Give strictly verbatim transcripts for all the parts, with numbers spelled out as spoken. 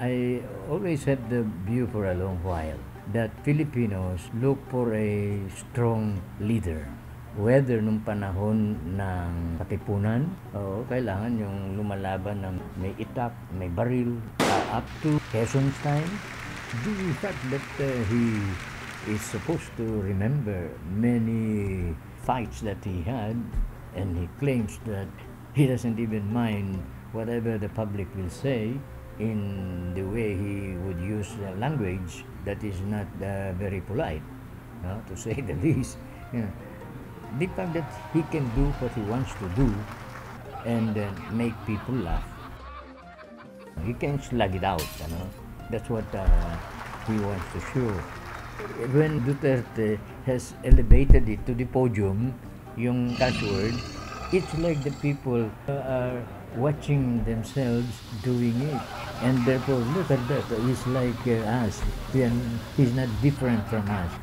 I always had the view for a long while that Filipinos look for a strong leader. Whether nung panahon ng Katipunan, o kailangan yung lumalaban ng may itak, may baril, uh, up to Quezon's time, the fact that uh, he is supposed to remember many fights that he had, and he claims that he doesn't even mind whatever the public will say in the way he would use uh, language that is not uh, very polite, no? To say the least. You know, the fact that he can do what he wants to do and uh, make people laugh. He can slug it out, you know. That's what uh, he wants to show. When Duterte has elevated it to the podium, yung cash word, it's like the people uh, are watching themselves doing it. And therefore, look at that, he's like uh, us. He's not different from us.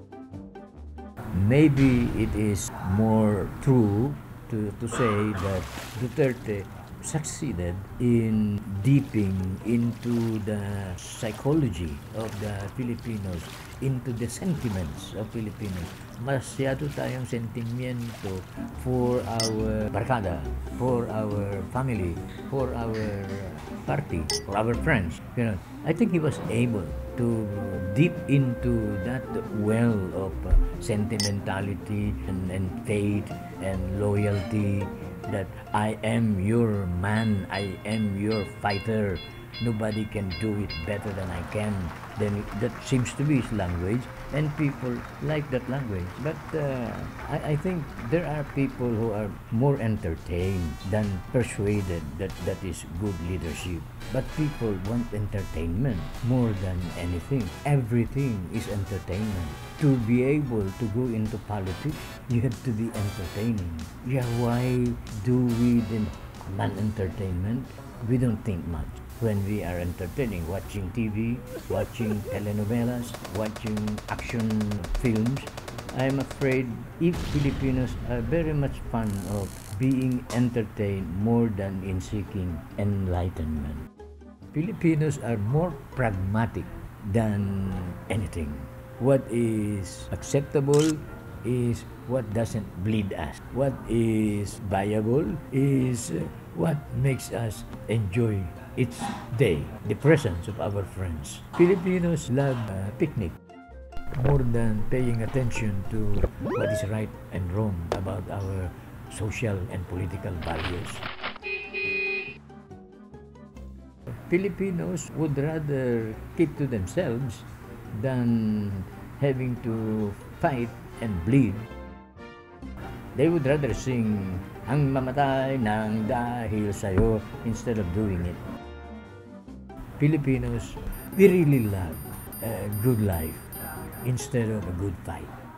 Maybe it is more true to, to say that Duterte succeeded in deeping into the psychology of the Filipinos, into the sentiments of Filipinos. Masyado tayong sentimiento for our barkada, for our family, for our party, for our friends. You know, I think he was able to deep into that well of uh, sentimentality and, and faith and loyalty, that I am your man, I am your fighter, nobody can do it better than I can. Then that seems to be his language, and people like that language. But uh, I, I think there are people who are more entertained than persuaded that that is good leadership. But people want entertainment more than anything. Everything is entertainment. To be able to go into politics, you have to be entertaining. Yeah, why do we then command entertainment? We don't think much. When we are entertaining, watching T V, watching telenovelas, watching action films, I'm afraid if Filipinos are very much fond of being entertained more than in seeking enlightenment. Filipinos are more pragmatic than anything. What is acceptable is what doesn't bleed us. What is viable is what makes us enjoy each day, the presence of our friends. Filipinos love uh, picnic more than paying attention to what is right and wrong about our social and political values. Filipinos would rather keep to themselves than having to fight and bleed. They would rather sing, "Ang mamatay nang dahil sa'yo," instead of doing it. Filipinos, we really love a good life instead of a good fight.